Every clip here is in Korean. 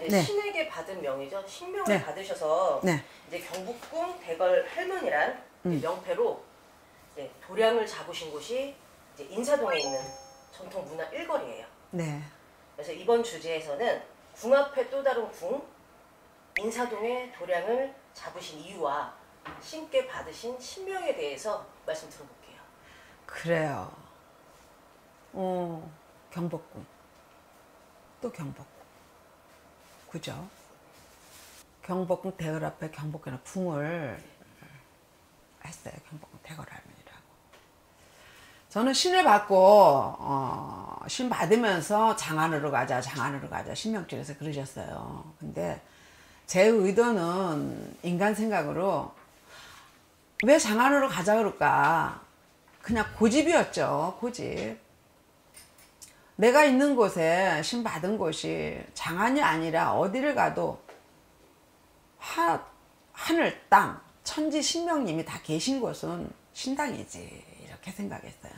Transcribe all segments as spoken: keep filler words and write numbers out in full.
네, 네. 신에게 받은 명이죠. 신명을 네. 받으셔서 네. 이제 경복궁 대걸 할머니란 음. 명패로 이제 도량을 잡으신 곳이 이제 인사동에 있는 전통 문화 일거리예요. 네. 그래서 이번 주제에서는 궁 앞에 또 다른 궁, 인사동의 도량을 잡으신 이유와 신께 받으신 신명에 대해서 말씀 들어볼게요. 그래요. 어, 경복궁. 또 경복궁. 그죠? 경복궁 대걸 앞에 경복궁에 궁을 했어요. 경복궁 대걸 할머니라고. 저는 신을 받고 어, 신 받으면서 장안으로 가자 장안으로 가자 신명길에서 그러셨어요. 근데 제 의도는 인간 생각으로 왜 장안으로 가자 그럴까? 그냥 고집이었죠. 고집. 내가 있는 곳에 신 받은 곳이 장안이 아니라 어디를 가도 하, 하늘, 땅, 천지 신명님이 다 계신 곳은 신당이지. 이렇게 생각했어요.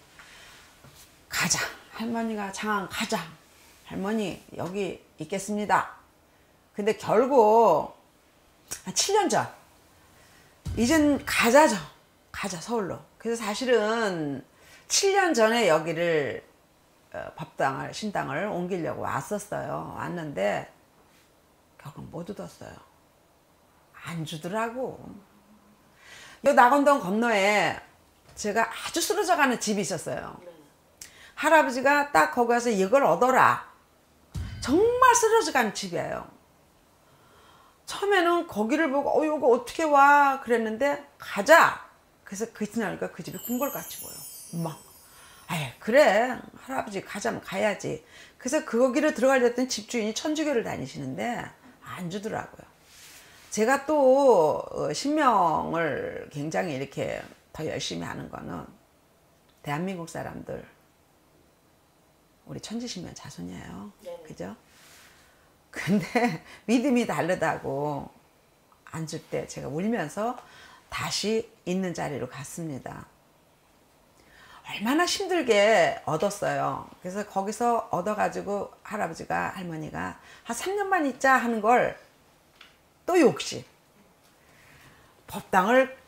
가자. 할머니가 장안 가자. 할머니 여기 있겠습니다. 근데 결국 한 칠 년 전 이젠 가자죠. 가자 서울로. 그래서 사실은 칠 년 전에 여기를 어, 법당을 신당을 옮기려고 왔었어요. 왔는데 결국 못 얻었어요. 안 주더라고. 요 낙원동 건너에 제가 아주 쓰러져 가는 집이 있었어요. 할아버지가 딱 거기 가서 이걸 얻어라. 정말 쓰러져 가는 집이에요. 처음에는 거기를 보고 어 이거 어떻게 와 그랬는데 가자. 그래서 그 이튿날가 그 집이 궁궐같이 보여. 막 아예 그래 할아버지 가자면 가야지. 그래서 거기를 들어가려 했더니 집주인이 천주교를 다니시는데 안 주더라고요. 제가 또 신명을 굉장히 이렇게 더 열심히 하는 거는 대한민국 사람들 우리 천지신명 자손이에요. 네. 그죠? 근데 믿음이 다르다고 안 줄 때 제가 울면서 다시 있는 자리로 갔습니다. 얼마나 힘들게 얻었어요. 그래서 거기서 얻어가지고 할아버지가 할머니가 한 삼 년만 있자 하는 걸 또 욕심. 법당을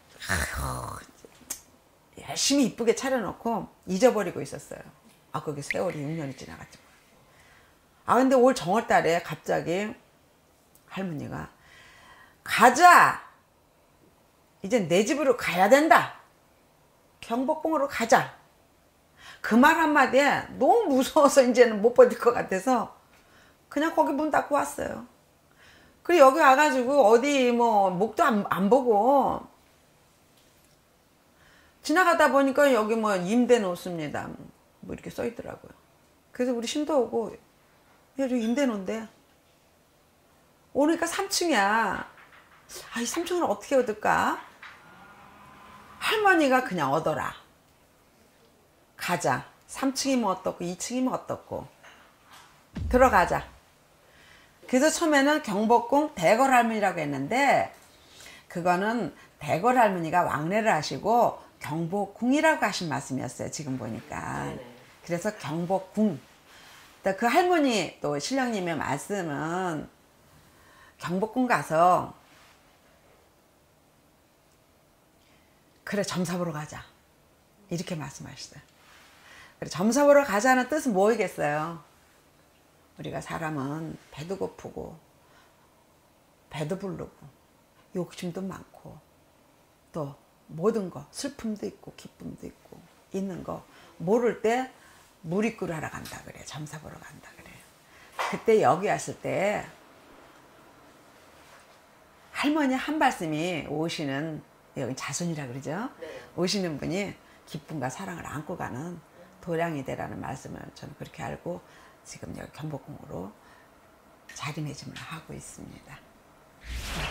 열심히 이쁘게 차려놓고 잊어버리고 있었어요. 아 거기 세월이 육 년이 지나갔지. 아 근데 올 정월달에 갑자기 할머니가 가자. 이제 내 집으로 가야 된다. 경복궁으로 가자. 그 말 한마디에 너무 무서워서 이제는 못 버틸 것 같아서 그냥 거기 문 닫고 왔어요. 그리고 여기 와가지고 어디 뭐 목도 안, 안 보고 지나가다 보니까 여기 뭐 임대 놓습니다. 뭐 이렇게 써 있더라고요. 그래서 우리 신도 오고 야, 여기 임대 놓은데 오니까 삼 층이야. 아, 이 삼 층을 어떻게 얻을까? 할머니가 그냥 얻어라. 가자. 삼 층이면 어떻고 이 층이면 어떻고 들어가자. 그래서 처음에는 경복궁 대걸 할머니라고 했는데 그거는 대걸 할머니가 왕래를 하시고 경복궁이라고 하신 말씀이었어요. 지금 보니까. 네네. 그래서 경복궁. 그 할머니 또 신령님의 말씀은 경복궁 가서 그래 점사 보러 가자 이렇게 말씀하시어요. 그래 점사 보러 가자는 뜻은 뭐이겠어요? 우리가 사람은 배도 고프고 배도 부르고 욕심도 많고 또 모든 거 슬픔도 있고 기쁨도 있고 있는 거 모를 때 무리꾸를 하러 간다 그래. 점사 보러 간다 그래. 그때 여기 왔을 때 할머니 한 말씀이 오시는 여기 자손이라 그러죠. 네. 오시는 분이 기쁨과 사랑을 안고 가는 도량이 되라는 말씀을 저는 그렇게 알고 지금 여기 경복궁으로 자리매김을 하고 있습니다.